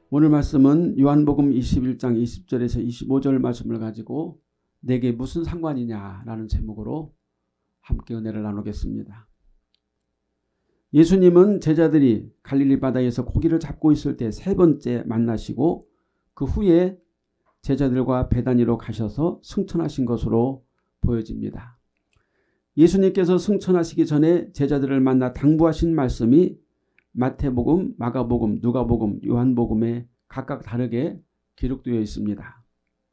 오늘 말씀은 요한복음 21장 20절에서 25절 말씀을 가지고 내게 무슨 상관이냐라는 제목으로 함께 은혜를 나누겠습니다. 예수님은 제자들이 갈릴리 바다에서 고기를 잡고 있을 때 세 번째 만나시고 그 후에 제자들과 베다니로 가셔서 승천하신 것으로 보여집니다. 예수님께서 승천하시기 전에 제자들을 만나 당부하신 말씀이 마태복음, 마가복음, 누가복음, 요한복음에 각각 다르게 기록되어 있습니다.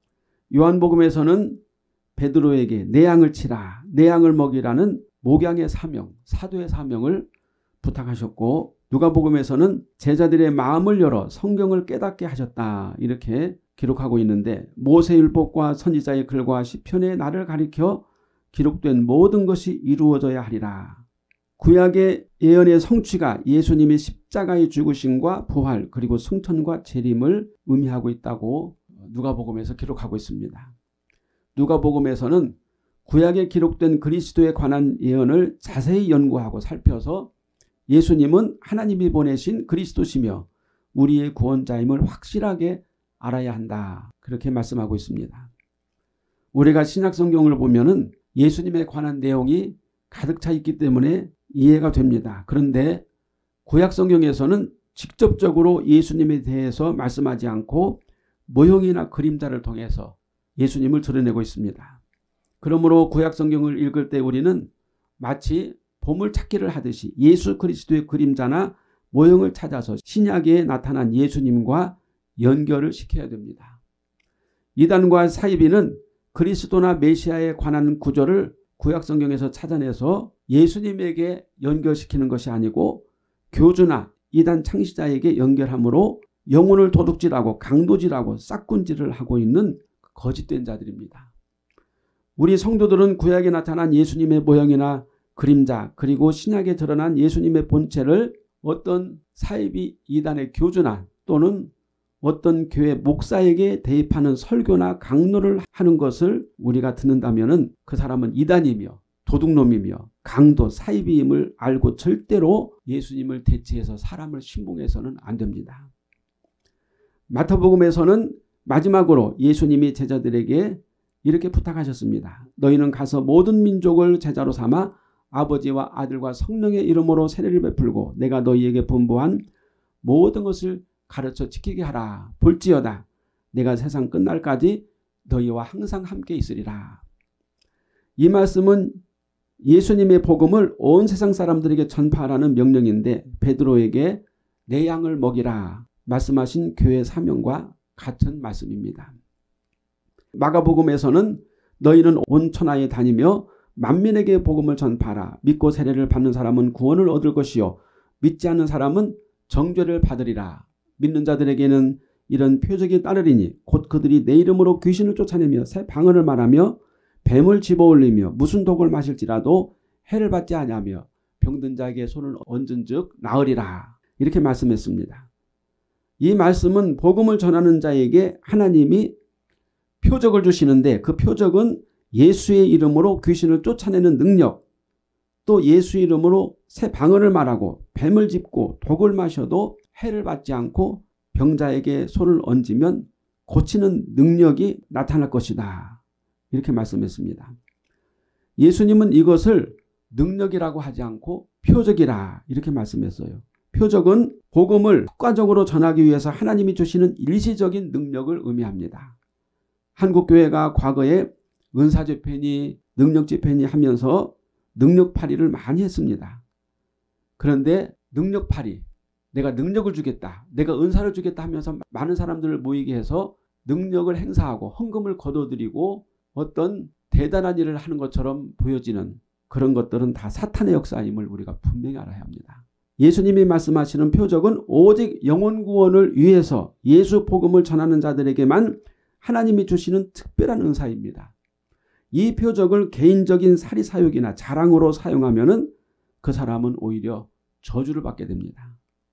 요한복음에서는 베드로에게 내 양을 치라, 내 양을 먹이라는 목양의 사명, 사도의 사명을 부탁하셨고, 누가복음에서는 제자들의 마음을 열어 성경을 깨닫게 하셨다 이렇게 기록하고 있는데, 모세율법과 선지자의 글과 시편의 날을 가리켜 기록된 모든 것이 이루어져야 하리라. 구약의 예언의 성취가 예수님이 십자가의 죽으심과 부활 그리고 승천과 재림을 의미하고 있다고 누가복음에서 기록하고 있습니다. 누가복음에서는 구약에 기록된 그리스도에 관한 예언을 자세히 연구하고 살펴서 예수님은 하나님이 보내신 그리스도시며 우리의 구원자임을 확실하게 알아야 한다 그렇게 말씀하고 있습니다. 우리가 신약성경을 보면은 예수님에 관한 내용이 가득 차 있기 때문에 이해가 됩니다. 그런데 구약성경에서는 직접적으로 예수님에 대해서 말씀하지 않고 모형이나 그림자를 통해서 예수님을 드러내고 있습니다. 그러므로 구약성경을 읽을 때 우리는 마치 보물찾기를 하듯이 예수 그리스도의 그림자나 모형을 찾아서 신약에 나타난 예수님과 연결을 시켜야 됩니다. 이단과 사이비는 그리스도나 메시아에 관한 구절을 구약성경에서 찾아내서 예수님에게 연결시키는 것이 아니고 교주나 이단 창시자에게 연결함으로 영혼을 도둑질하고 강도질하고 싹군질을 하고 있는 거짓된 자들입니다. 우리 성도들은 구약에 나타난 예수님의 모형이나 그림자 그리고 신약에 드러난 예수님의 본체를 어떤 사이비 이단의 교주나 또는 어떤 교회 목사에게 대입하는 설교나 강론을 하는 것을 우리가 듣는다면 그 사람은 이단이며 도둑놈이며 강도 사이비임을 알고 절대로 예수님을 대체해서 사람을 신봉해서는 안 됩니다. 마태복음에서는 마지막으로 예수님이 제자들에게 이렇게 부탁하셨습니다. 너희는 가서 모든 민족을 제자로 삼아 아버지와 아들과 성령의 이름으로 세례를 베풀고 내가 너희에게 분부한 모든 것을 가르쳐 지키게 하라. 볼지어다 내가 세상 끝날까지 너희와 항상 함께 있으리라. 이 말씀은 예수님의 복음을 온 세상 사람들에게 전파하라는 명령인데 베드로에게 내 양을 먹이라 말씀하신 교회 사명과 같은 말씀입니다. 마가복음에서는 너희는 온 천하에 다니며 만민에게 복음을 전파하라. 믿고 세례를 받는 사람은 구원을 얻을 것이요 믿지 않는 사람은 정죄를 받으리라. 믿는 자들에게는 이런 표적이 따르리니 곧 그들이 내 이름으로 귀신을 쫓아내며 새 방언을 말하며 뱀을 집어올리며 무슨 독을 마실지라도 해를 받지 아니하며 병든 자에게 손을 얹은 즉 나으리라. 이렇게 말씀했습니다. 이 말씀은 복음을 전하는 자에게 하나님이 표적을 주시는데 그 표적은 예수의 이름으로 귀신을 쫓아내는 능력, 또 예수 이름으로 새 방언을 말하고 뱀을 짚고 독을 마셔도 해를 받지 않고 병자에게 손을 얹으면 고치는 능력이 나타날 것이다. 이렇게 말씀했습니다. 예수님은 이것을 능력이라고 하지 않고 표적이라 이렇게 말씀했어요. 표적은 복음을 효과적으로 전하기 위해서 하나님이 주시는 일시적인 능력을 의미합니다. 한국교회가 과거에 은사집회니 능력집회니 하면서 능력팔이를 많이 했습니다. 그런데 능력팔이, 내가 능력을 주겠다, 내가 은사를 주겠다 하면서 많은 사람들을 모이게 해서 능력을 행사하고 헌금을 거둬들이고 어떤 대단한 일을 하는 것처럼 보여지는 그런 것들은 다 사탄의 역사임을 우리가 분명히 알아야 합니다. 예수님이 말씀하시는 표적은 오직 영혼 구원을 위해서 예수 복음을 전하는 자들에게만 하나님이 주시는 특별한 은사입니다. 이 표적을 개인적인 사리사욕이나 자랑으로 사용하면 그 사람은 오히려 저주를 받게 됩니다.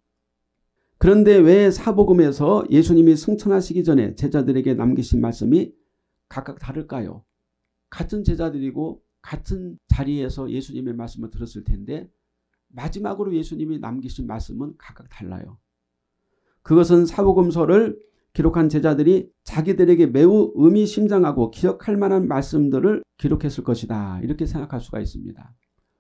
그런데 왜 사복음에서 예수님이 승천하시기 전에 제자들에게 남기신 말씀이 각각 다를까요? 같은 제자들이고 같은 자리에서 예수님의 말씀을 들었을 텐데 마지막으로 예수님이 남기신 말씀은 각각 달라요. 그것은 사복음서를 기록한 제자들이 자기들에게 매우 의미심장하고 기억할 만한 말씀들을 기록했을 것이다. 이렇게 생각할 수가 있습니다.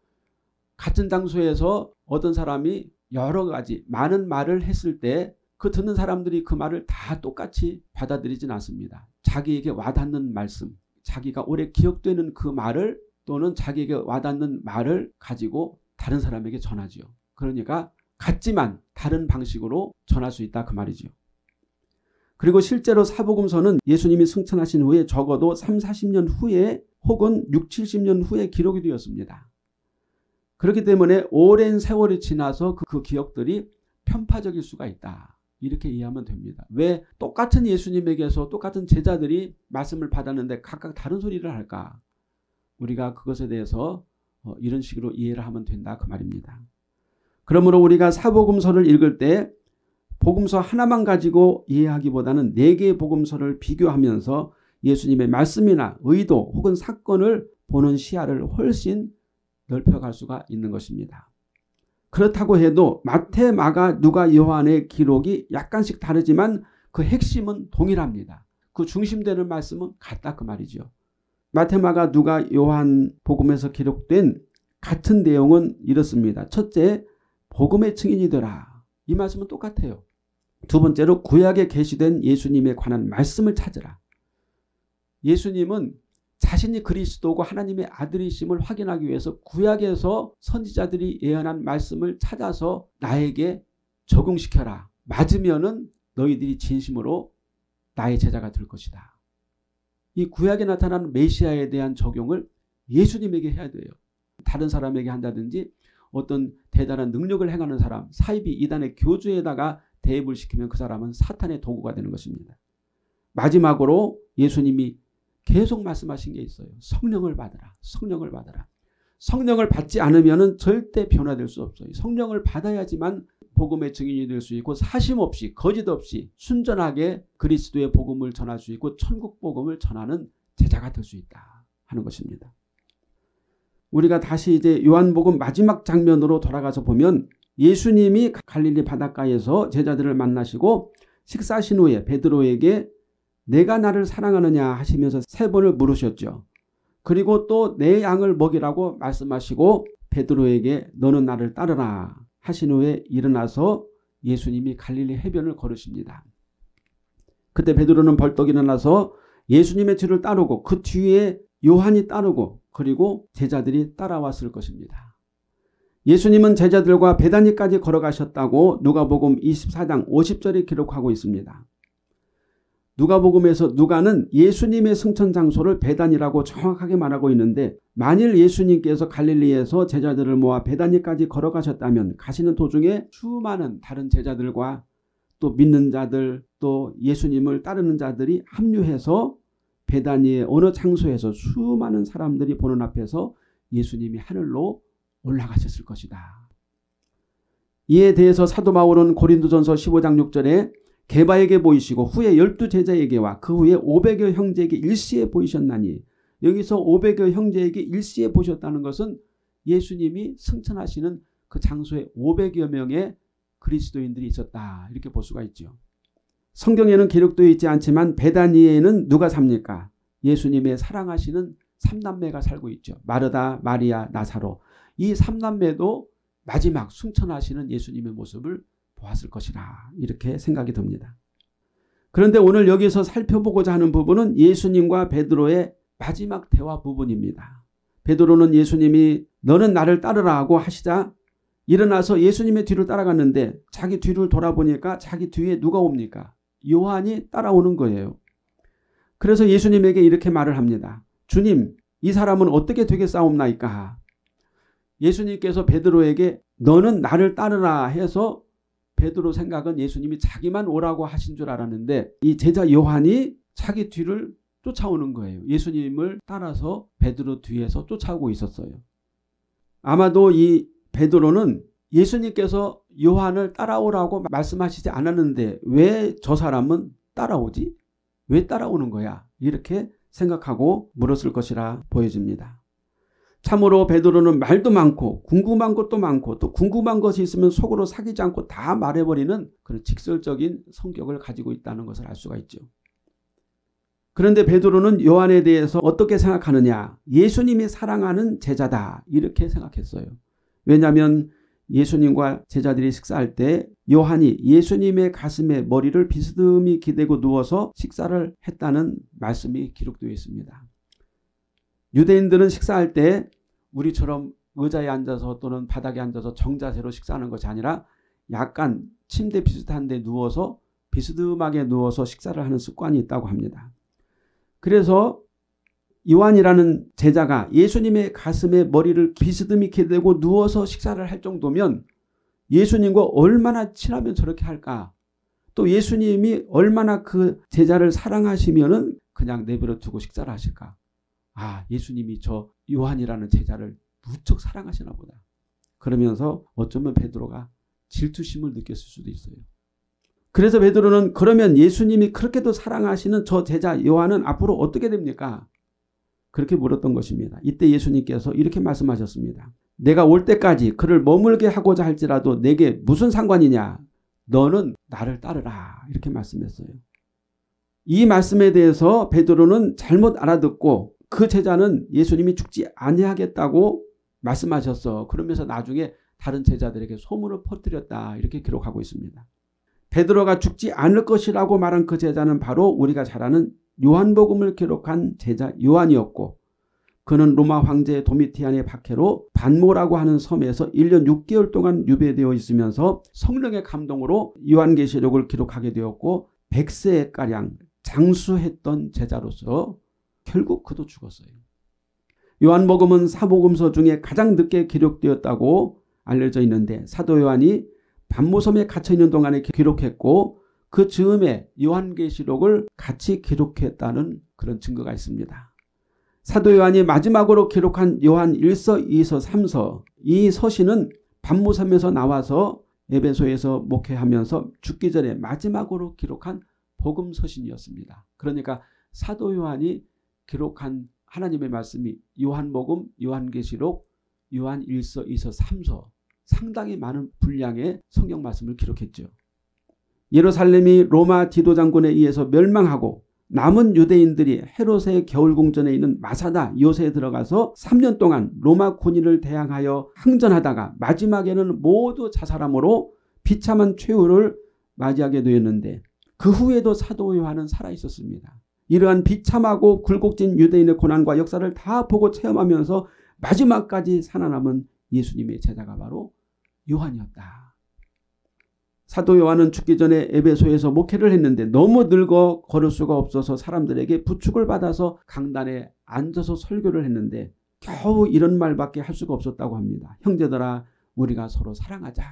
같은 장소에서 어떤 사람이 여러 가지 많은 말을 했을 때 그 듣는 사람들이 그 말을 다 똑같이 받아들이진 않습니다. 자기에게 와닿는 말씀, 자기가 오래 기억되는 그 말을 또는 자기에게 와닿는 말을 가지고 다른 사람에게 전하지요. 그러니까 같지만 다른 방식으로 전할 수 있다 그 말이죠. 그리고 실제로 사복음서는 예수님이 승천하신 후에 적어도 3, 40년 후에 혹은 6, 70년 후에 기록이 되었습니다. 그렇기 때문에 오랜 세월이 지나서 그 기억들이 편파적일 수가 있다. 이렇게 이해하면 됩니다. 왜 똑같은 예수님에게서 똑같은 제자들이 말씀을 받았는데 각각 다른 소리를 할까? 우리가 그것에 대해서 이런 식으로 이해를 하면 된다 그 말입니다. 그러므로 우리가 사복음서를 읽을 때 복음서 하나만 가지고 이해하기보다는 4개의 복음서를 비교하면서 예수님의 말씀이나 의도 혹은 사건을 보는 시야를 훨씬 넓혀갈 수가 있는 것입니다. 그렇다고 해도 마태, 마가, 누가, 요한의 기록이 약간씩 다르지만 그 핵심은 동일합니다. 그 중심되는 말씀은 같다 그 말이죠. 마태, 마가, 누가, 요한 복음에서 기록된 같은 내용은 이렇습니다. 첫째, 복음의 증인이 되라. 이 말씀은 똑같아요. 두 번째로 구약에 계시된 예수님에 관한 말씀을 찾으라. 예수님은 자신이 그리스도고 하나님의 아들이심을 확인하기 위해서 구약에서 선지자들이 예언한 말씀을 찾아서 나에게 적용시켜라. 맞으면은 너희들이 진심으로 나의 제자가 될 것이다. 이 구약에 나타나는 메시아에 대한 적용을 예수님에게 해야 돼요. 다른 사람에게 한다든지 어떤 대단한 능력을 행하는 사람, 사이비 이단의 교주에다가 대입을 시키면 그 사람은 사탄의 도구가 되는 것입니다. 마지막으로 예수님이 계속 말씀하신 게 있어요. 성령을 받으라. 성령을 받으라. 성령을 받지 않으면 절대 변화될 수 없어요. 성령을 받아야지만 복음의 증인이 될 수 있고 사심 없이 거짓 없이 순전하게 그리스도의 복음을 전할 수 있고 천국 복음을 전하는 제자가 될 수 있다 하는 것입니다. 우리가 다시 이제 요한복음 마지막 장면으로 돌아가서 보면 예수님이 갈릴리 바닷가에서 제자들을 만나시고 식사하신 후에 베드로에게 내가 나를 사랑하느냐 하시면서 3번을 물으셨죠. 그리고 또 내 양을 먹이라고 말씀하시고 베드로에게 너는 나를 따르라 하신 후에 일어나서 예수님이 갈릴리 해변을 걸으십니다. 그때 베드로는 벌떡 일어나서 예수님의 뒤를 따르고 그 뒤에 요한이 따르고 그리고 제자들이 따라왔을 것입니다. 예수님은 제자들과 베다니까지 걸어가셨다고 누가복음 24장 50절에 기록하고 있습니다. 누가복음에서 누가는 예수님의 승천 장소를 베단이라고 정확하게 말하고 있는데 만일 예수님께서 갈릴리에서 제자들을 모아 베다니까지 걸어가셨다면 가시는 도중에 수많은 다른 제자들과 또 믿는 자들 또 예수님을 따르는 자들이 합류해서 베다니의 어느 장소에서 수많은 사람들이 보는 앞에서 예수님이 하늘로 올라가셨을 것이다. 이에 대해서 사도 바울은 고린도전서 15장 6절에 게바에게 보이시고 후에 12제자에게와 그 후에 500여 형제에게 일시에 보이셨나니 여기서 500여 형제에게 일시에 보셨다는 것은 예수님이 승천하시는 그 장소에 500여 명의 그리스도인들이 있었다 이렇게 볼 수가 있죠. 성경에는 기록되어 있지 않지만 베다니에는 누가 삽니까? 예수님의 사랑하시는 3남매가 살고 있죠. 마르다, 마리아, 나사로. 이 3남매도 마지막 승천하시는 예수님의 모습을 보았을 것이라 이렇게 생각이 듭니다. 그런데 오늘 여기서 살펴보고자 하는 부분은 예수님과 베드로의 마지막 대화 부분입니다. 베드로는 예수님이 너는 나를 따르라 하고 하시자 일어나서 예수님의 뒤를 따라갔는데 자기 뒤를 돌아보니까 자기 뒤에 누가 옵니까? 요한이 따라오는 거예요. 그래서 예수님에게 이렇게 말을 합니다. 주님, 이 사람은 어떻게 되겠사옵나이까? 예수님께서 베드로에게 너는 나를 따르라 해서 베드로 생각은 예수님이 자기만 오라고 하신 줄 알았는데 이 제자 요한이 자기 뒤를 쫓아오는 거예요. 예수님을 따라서 베드로 뒤에서 쫓아오고 있었어요. 아마도 이 베드로는 예수님께서 요한을 따라오라고 말씀하시지 않았는데 왜 저 사람은 따라오지? 왜 따라오는 거야? 이렇게 생각하고 물었을 것이라 보여집니다. 참으로 베드로는 말도 많고 궁금한 것도 많고 또 궁금한 것이 있으면 속으로 사귀지 않고 다 말해버리는 그런 직설적인 성격을 가지고 있다는 것을 알 수가 있죠. 그런데 베드로는 요한에 대해서 어떻게 생각하느냐? 예수님이 사랑하는 제자다 이렇게 생각했어요. 왜냐하면 예수님과 제자들이 식사할 때 요한이 예수님의 가슴에 머리를 비스듬히 기대고 누워서 식사를 했다는 말씀이 기록되어 있습니다. 유대인들은 식사할 때 우리처럼 의자에 앉아서 또는 바닥에 앉아서 정자세로 식사하는 것이 아니라 약간 침대 비슷한 데 누워서 비스듬하게 누워서 식사를 하는 습관이 있다고 합니다. 그래서 요한이라는 제자가 예수님의 가슴에 머리를 비스듬히 기대고 누워서 식사를 할 정도면 예수님과 얼마나 친하면 저렇게 할까? 또 예수님이 얼마나 그 제자를 사랑하시면은 그냥 내버려 두고 식사를 하실까? 아, 예수님이 저 요한이라는 제자를 무척 사랑하시나 보다. 그러면서 어쩌면 베드로가 질투심을 느꼈을 수도 있어요. 그래서 베드로는 그러면 예수님이 그렇게도 사랑하시는 저 제자 요한은 앞으로 어떻게 됩니까? 그렇게 물었던 것입니다. 이때 예수님께서 이렇게 말씀하셨습니다. 내가 올 때까지 그를 머물게 하고자 할지라도 내게 무슨 상관이냐? 너는 나를 따르라. 이렇게 말씀했어요. 이 말씀에 대해서 베드로는 잘못 알아듣고 그 제자는 예수님이 죽지 아니하겠다고 말씀하셨어. 그러면서 나중에 다른 제자들에게 소문을 퍼뜨렸다. 이렇게 기록하고 있습니다. 베드로가 죽지 않을 것이라고 말한 그 제자는 바로 우리가 잘 아는 요한복음을 기록한 제자 요한이었고 그는 로마 황제 도미티안의 박해로 반모라고 하는 섬에서 1년 6개월 동안 유배되어 있으면서 성령의 감동으로 요한계시록을 기록하게 되었고 100세가량 장수했던 제자로서 결국 그도 죽었어요. 요한복음은 사복음서 중에 가장 늦게 기록되었다고 알려져 있는데 사도 요한이 반모섬에 갇혀있는 동안에 기록했고 그 즈음에 요한계시록을 같이 기록했다는 그런 증거가 있습니다. 사도 요한이 마지막으로 기록한 요한 1서, 2서, 3서 이 서신은 반모섬에서 나와서 에베소에서 목회하면서 죽기 전에 마지막으로 기록한 복음서신이었습니다. 그러니까 사도 요한이 기록한 하나님의 말씀이 요한복음, 요한계시록, 요한 1서, 2서, 3서 상당히 많은 분량의 성경 말씀을 기록했죠. 예루살렘이 로마 디도장군에 의해서 멸망하고 남은 유대인들이 헤롯의 겨울궁전에 있는 마사다 요새에 들어가서 3년 동안 로마 군인을 대항하여 항전하다가 마지막에는 모두 자살함으로 비참한 최후를 맞이하게 되었는데 그 후에도 사도 요한은 살아있었습니다. 이러한 비참하고 굴곡진 유대인의 고난과 역사를 다 보고 체험하면서 마지막까지 살아남은 예수님의 제자가 바로 요한이었다. 사도 요한은 죽기 전에 에베소에서 목회를 했는데 너무 늙어 걸을 수가 없어서 사람들에게 부축을 받아서 강단에 앉아서 설교를 했는데 겨우 이런 말밖에 할 수가 없었다고 합니다. 형제들아 우리가 서로 사랑하자.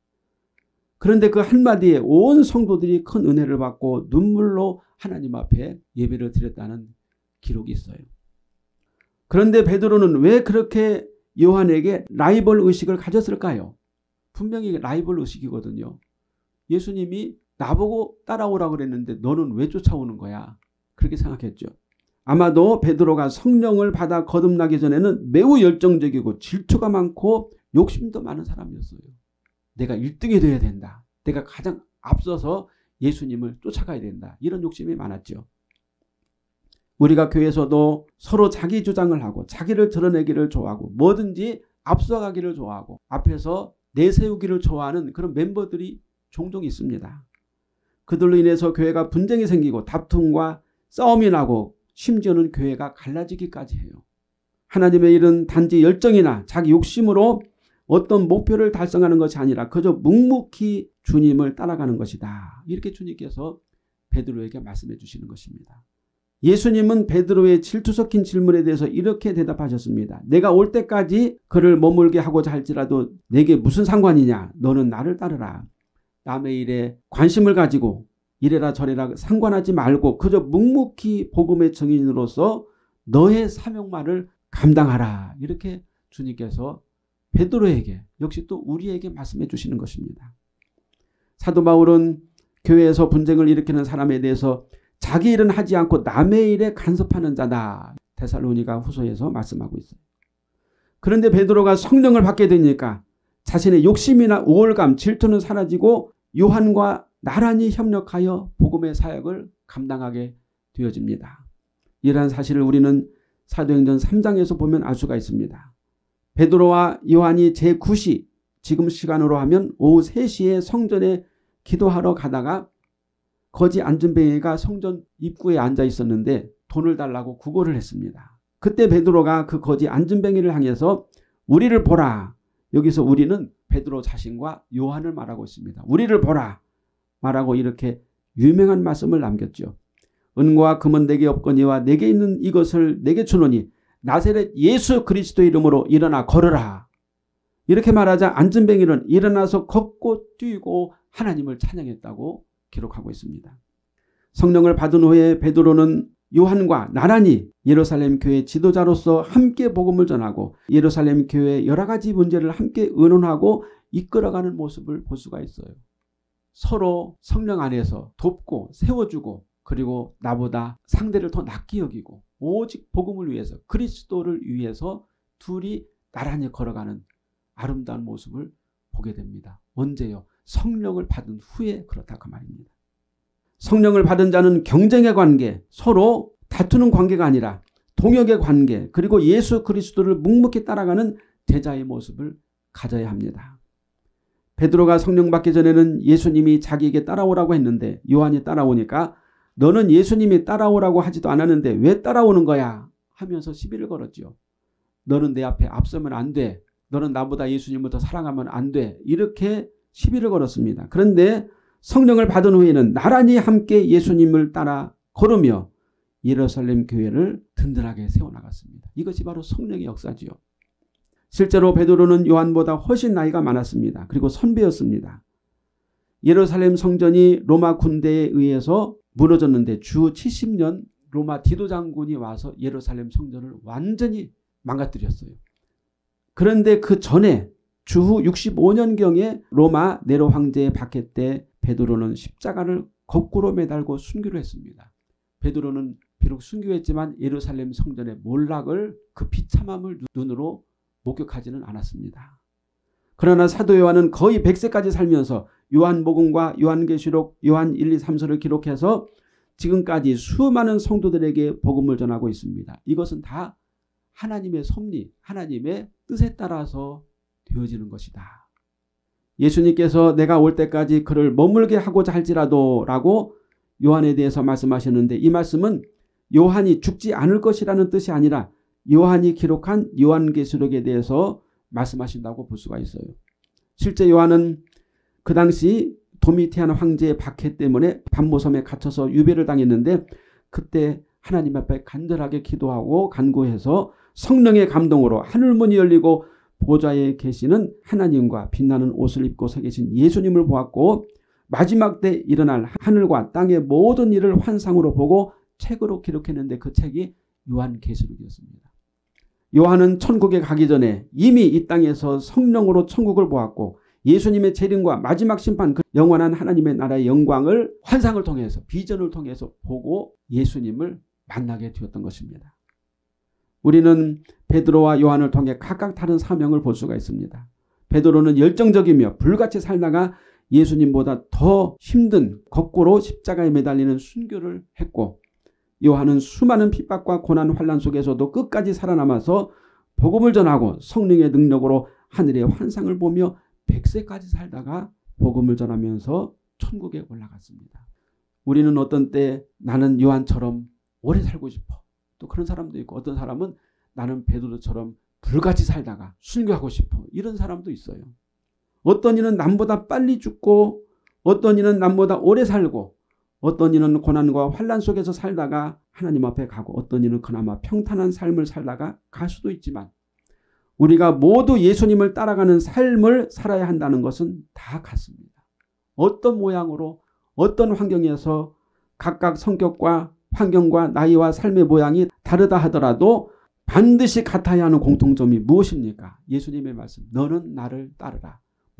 그런데 그 한마디에 온 성도들이 큰 은혜를 받고 눈물로 하나님 앞에 예배를 드렸다는 기록이 있어요. 그런데 베드로는 왜 그렇게 요한에게 라이벌 의식을 가졌을까요? 분명히 라이벌 의식이거든요. 예수님이 나보고 따라오라고 그랬는데 너는 왜 쫓아오는 거야? 그렇게 생각했죠. 아마도 베드로가 성령을 받아 거듭나기 전에는 매우 열정적이고 질투가 많고 욕심도 많은 사람이었어요. 내가 1등이 돼야 된다. 내가 가장 앞서서 예수님을 쫓아가야 된다. 이런 욕심이 많았죠. 우리가 교회에서도 서로 자기 주장을 하고 자기를 드러내기를 좋아하고 뭐든지 앞서가기를 좋아하고 앞에서 내세우기를 좋아하는 그런 멤버들이 종종 있습니다. 그들로 인해서 교회가 분쟁이 생기고 다툼과 싸움이 나고 심지어는 교회가 갈라지기까지 해요. 하나님의 일은 단지 열정이나 자기 욕심으로 어떤 목표를 달성하는 것이 아니라 그저 묵묵히 주님을 따라가는 것이다. 이렇게 주님께서 베드로에게 말씀해 주시는 것입니다. 예수님은 베드로의 질투 섞인 질문에 대해서 이렇게 대답하셨습니다. 내가 올 때까지 그를 머물게 하고자 할지라도 내게 무슨 상관이냐? 너는 나를 따르라. 남의 일에 관심을 가지고 이래라 저래라 상관하지 말고 그저 묵묵히 복음의 증인으로서 너의 사명만을 감당하라. 이렇게 주님께서 베드로에게 역시 또 우리에게 말씀해 주시는 것입니다. 사도 바울은 교회에서 분쟁을 일으키는 사람에 대해서 자기 일은 하지 않고 남의 일에 간섭하는 자다. 데살로니가 후서에서 말씀하고 있어요. 그런데 베드로가 성령을 받게 되니까 자신의 욕심이나 우월감, 질투는 사라지고 요한과 나란히 협력하여 복음의 사역을 감당하게 되어집니다. 이러한 사실을 우리는 사도행전 3장에서 보면 알 수가 있습니다. 베드로와 요한이 제9시, 지금 시간으로 하면 오후 3시에 성전에 기도하러 가다가 거지 안전뱅이가 성전 입구에 앉아 있었는데 돈을 달라고 구걸을 했습니다. 그때 베드로가 그 거지 안전뱅이를 향해서 우리를 보라. 여기서 우리는 베드로 자신과 요한을 말하고 있습니다. 우리를 보라 말하고 이렇게 유명한 말씀을 남겼죠. 은과 금은 내게 없거니와 내게 있는 이것을 내게 주노니 나사렛 예수 그리스도의 이름으로 일어나 걸으라. 이렇게 말하자 안전뱅이는 일어나서 걷고 뛰고 하나님을 찬양했다고 기록하고 있습니다. 성령을 받은 후에 베드로는 요한과 나란히 예루살렘 교회 지도자로서 함께 복음을 전하고 예루살렘 교회의 여러 가지 문제를 함께 의논하고 이끌어가는 모습을 볼 수가 있어요. 서로 성령 안에서 돕고 세워주고 그리고 나보다 상대를 더 낫게 여기고 오직 복음을 위해서 그리스도를 위해서 둘이 나란히 걸어가는 아름다운 모습을 보게 됩니다. 언제요? 성령을 받은 후에 그렇다 그 말입니다. 성령을 받은 자는 경쟁의 관계, 서로 다투는 관계가 아니라 동역의 관계, 그리고 예수 그리스도를 묵묵히 따라가는 제자의 모습을 가져야 합니다. 베드로가 성령 받기 전에는 예수님이 자기에게 따라오라고 했는데 요한이 따라오니까 너는 예수님이 따라오라고 하지도 않았는데 왜 따라오는 거야? 하면서 시비를 걸었죠. 너는 내 앞에 앞서면 안 돼. 너는 나보다 예수님을 더 사랑하면 안 돼. 이렇게 시비를 걸었습니다. 그런데 성령을 받은 후에는 나란히 함께 예수님을 따라 걸으며 예루살렘 교회를 든든하게 세워나갔습니다. 이것이 바로 성령의 역사지요. 실제로 베드로는 요한보다 훨씬 나이가 많았습니다. 그리고 선배였습니다. 예루살렘 성전이 로마 군대에 의해서 무너졌는데 주 70년 로마 디도 장군이 와서 예루살렘 성전을 완전히 망가뜨렸어요. 그런데 그 전에 주후 65년경에 로마 네로 황제의 박해 때 베드로는 십자가를 거꾸로 매달고 순교를 했습니다. 베드로는 비록 순교했지만 예루살렘 성전의 몰락을 그 비참함을 눈으로 목격하지는 않았습니다. 그러나 사도 요한은 거의 100세까지 살면서 요한복음과 요한계시록, 요한 1, 2, 3서를 기록해서 지금까지 수많은 성도들에게 복음을 전하고 있습니다. 이것은 다 하나님의 섭리, 하나님의 뜻에 따라서 되어지는 것이다. 예수님께서 내가 올 때까지 그를 머물게 하고자 할지라도 라고 요한에 대해서 말씀하셨는데 이 말씀은 요한이 죽지 않을 것이라는 뜻이 아니라 요한이 기록한 요한계시록에 대해서 말씀하신다고 볼 수가 있어요. 실제 요한은 그 당시 도미티안 황제의 박해 때문에 반모섬에 갇혀서 유배를 당했는데 그때 하나님 앞에 간절하게 기도하고 간구해서 성령의 감동으로 하늘문이 열리고 보좌에 계시는 하나님과 빛나는 옷을 입고 서 계신 예수님을 보았고 마지막 때 일어날 하늘과 땅의 모든 일을 환상으로 보고 책으로 기록했는데 그 책이 요한계시록이었습니다. 요한은 천국에 가기 전에 이미 이 땅에서 성령으로 천국을 보았고 예수님의 재림과 마지막 심판 그 영원한 하나님의 나라의 영광을 환상을 통해서 비전을 통해서 보고 예수님을 만나게 되었던 것입니다. 우리는 베드로와 요한을 통해 각각 다른 사명을 볼 수가 있습니다. 베드로는 열정적이며 불같이 살다가 예수님보다 더 힘든 거꾸로 십자가에 매달리는 순교를 했고 요한은 수많은 핍박과 고난 환난 속에서도 끝까지 살아남아서 복음을 전하고 성령의 능력으로 하늘의 환상을 보며 100세까지 살다가 복음을 전하면서 천국에 올라갔습니다. 우리는 어떤 때 나는 요한처럼 오래 살고 싶어. 또 그런 사람도 있고 어떤 사람은 나는 베드로처럼 불같이 살다가 순교하고 싶어. 이런 사람도 있어요. 어떤 이는 남보다 빨리 죽고 어떤 이는 남보다 오래 살고 어떤 이는 고난과 환난 속에서 살다가 하나님 앞에 가고 어떤 이는 그나마 평탄한 삶을 살다가 갈 수도 있지만 우리가 모두 예수님을 따라가는 삶을 살아야 한다는 것은 다 같습니다. 어떤 모양으로 어떤 환경에서 각각 성격과 환경과 나이와 삶의 모양이 다르다 하더라도 반드시 같아야 하는 공통점이 무엇입니까? 예수님의 말씀. 너는 나를 따르라.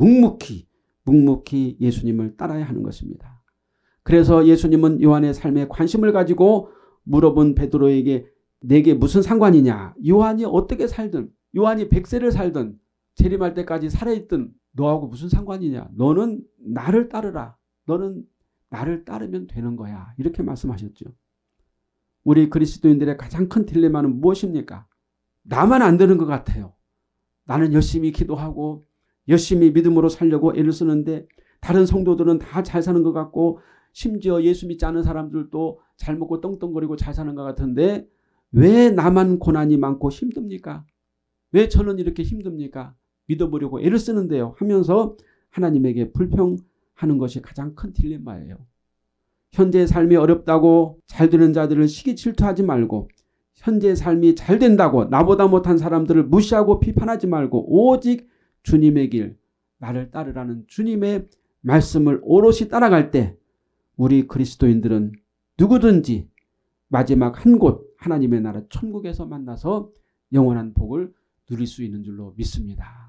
묵묵히 예수님을 따라야 하는 것입니다. 그래서 예수님은 요한의 삶에 관심을 가지고 물어본 베드로에게 내게 무슨 상관이냐? 요한이 어떻게 살든 요한이 100세를 살던 재림할 때까지 살아있던 너하고 무슨 상관이냐. 너는 나를 따르라. 너는 나를 따르면 되는 거야. 이렇게 말씀하셨죠. 우리 그리스도인들의 가장 큰 딜레마는 무엇입니까? 나만 안 되는 것 같아요. 나는 열심히 기도하고 열심히 믿음으로 살려고 애를 쓰는데 다른 성도들은 다 잘 사는 것 같고 심지어 예수 믿지 않은 사람들도 잘 먹고 떵떵거리고 잘 사는 것 같은데 왜 나만 고난이 많고 힘듭니까? 왜 저는 이렇게 힘듭니까? 믿어보려고 애를 쓰는데요 하면서 하나님에게 불평하는 것이 가장 큰 딜레마예요. 현재의 삶이 어렵다고 잘 되는 자들을 시기 질투하지 말고 현재의 삶이 잘 된다고 나보다 못한 사람들을 무시하고 비판하지 말고 오직 주님의 길, 나를 따르라는 주님의 말씀을 오롯이 따라갈 때 우리 그리스도인들은 누구든지 마지막 한 곳 하나님의 나라 천국에서 만나서 영원한 복을 누릴 수 있는 줄로 믿습니다.